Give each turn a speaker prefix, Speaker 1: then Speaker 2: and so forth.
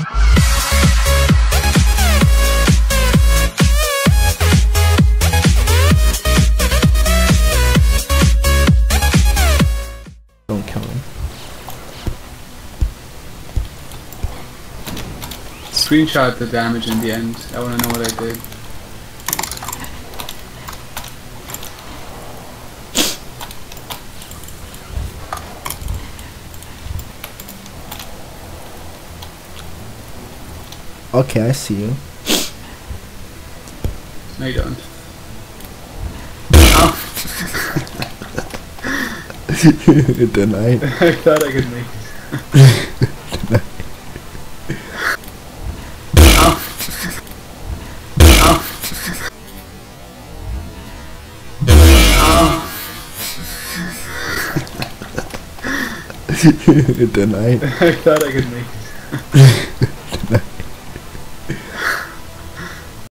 Speaker 1: Don't kill him.
Speaker 2: Screenshot the damage in the end. I want to know what I did.
Speaker 1: Okay, I see you.
Speaker 2: No, you don't. Oh.
Speaker 1: Denied.
Speaker 2: I thought I could make it.
Speaker 1: Denied. Denied.
Speaker 2: I thought I could make it.